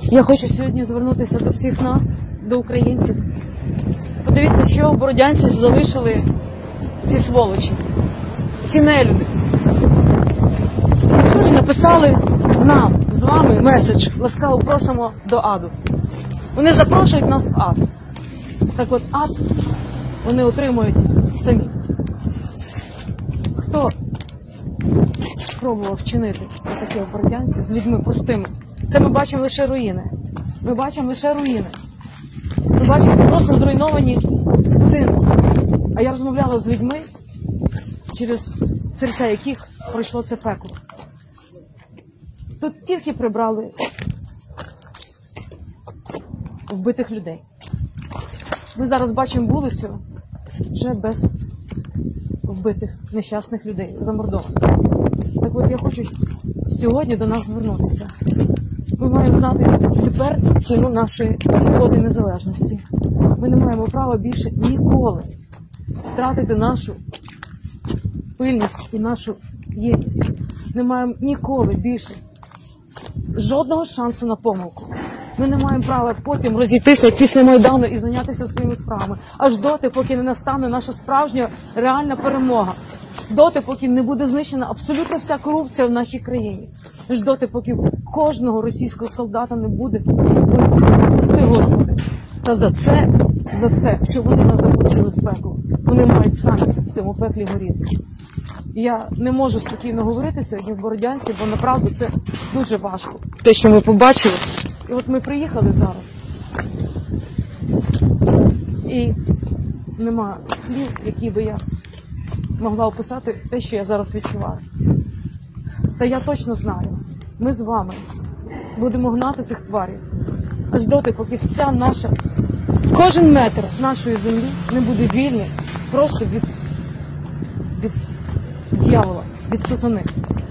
Я хочу сьогодні звернутися до всіх нас, до українців. Подивіться, що бородянці залишили ці сволочі, ці нелюди. Ці люди написали нам з вами меседж «Ласкаво просимо до аду». Вони запрошують нас в ад. Так от ад вони отримують самі. Хто спробував вчинити таке в бородянці з людьми простими? Це ми бачимо лише руїни. Ми бачимо лише руїни. Ми бачимо просто зруйновані будинки. А я розмовляла з людьми, через серця яких пройшло це пекло. Тут тільки прибрали вбитих людей. Ми зараз бачимо вулицю вже без вбитих нещасних людей, замордованих. Так от я хочу сьогодні до нас звернутися. Ми маємо знати тепер ціну нашої свободи і незалежності. Ми не маємо права більше ніколи втратити нашу пильність і нашу єдність. Не маємо ніколи більше жодного шансу на помилку. Ми не маємо права потім розійтися після Майдану і зайнятися своїми справами. Аж доти, поки не настане наша справжня реальна перемога. Доти, поки не буде знищена абсолютно вся корупція в нашій країні. Аж доти, поки кожного російського солдата не буде. Прости, Господи. Та за це, що вони нас запустили в пекло, вони мають самі в цьому пеклі горіти. Я не можу спокійно говорити сьогодні в Бородянці, бо направду це дуже важко. Те, що ми побачили. І от ми приїхали зараз. І нема слів, які би я могла описати те, що я зараз відчуваю. Та я точно знаю, ми з вами будемо гнати цих тварів аж доти, поки вся наша, кожен метр нашої землі не буде вільний просто від дьявола, від сатани.